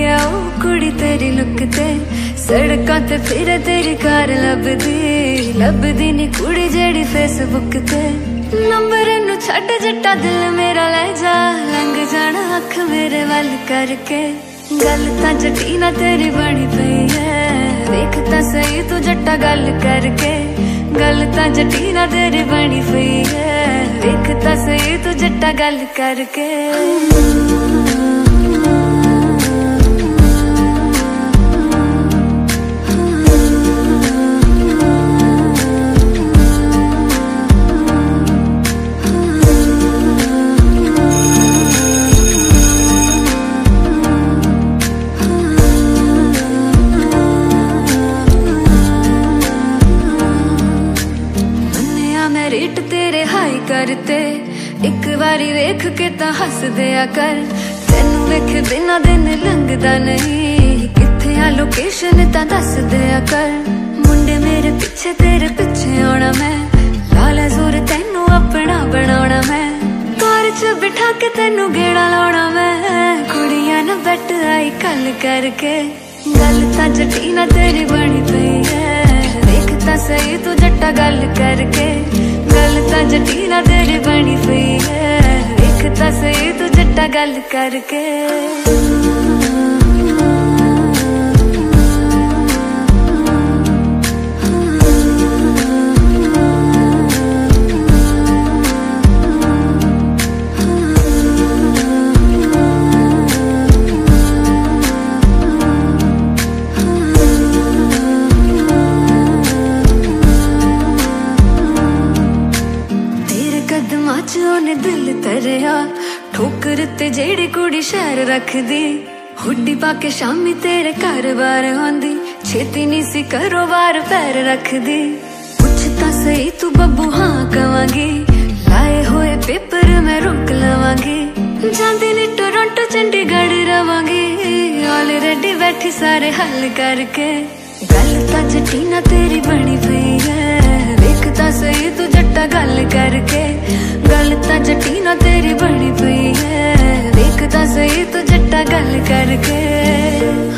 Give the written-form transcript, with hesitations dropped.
है ओ कुड़ी तेरी लुक ते, सड़कां ते फिर तेरी कार लभदी नी कुड़ी जेड़ी फेसबुक ते। नंबर नू छड्ड जट्टा दिल मेरा ले जा, लंघ जाना अख मेरे वल करके। गल तां जट्टी ना तेरी बनी पई है, देख तां सही तू जट्टा गल करके। गल तां जट्टी ना तेरी बनी पई है, देख तां सही तू जट्टा गल करके। रेट तेरे हाई करते, एक बारी वेख के तां हस दिया कर। तेनू वेख बिना दिन लंघदा नहीं, किथे आ लोकेशन तां दस दिया कर। मुंडे मेरे पीछे तेरे पीछे आना मैं, लाला जोर तेनू अपना बनाना मैं। कार च बिठा के तेनू गेड़ा लाना मैं, कुड़ियां ना बैठ आई कल करके। गल तां जट्टी ना तेरी बनी पई है, देख तां सही तू जट्टा गल करके। गल तां जट्टी ना तेरी बनी पई है, देख तां सही तू जट्टा गल करके। ओने दिल तरिया ठोकर ते जेड़ी कुड़ी शहर रखदी, हुड्डी पाके शामी तेरे घर बार आंदी। छेती नी सी करो बार पैर रखदी, पुछता सही तू बब्बू हाँ कवांगी। लाए हुए पेपर मैं रोक लवांगी, जांदी नी टोरंटो चंडीगढ़ रवांगी। ऑलरेडी बैठी सारे हल करके। गल तां जट्टी ना तेरी बनी पई है, देख तां सही तू जट्टा गल करके। गल तां जट्टी ना तेरी बनी पई है, देख तां सही तू जट्टा गल करके।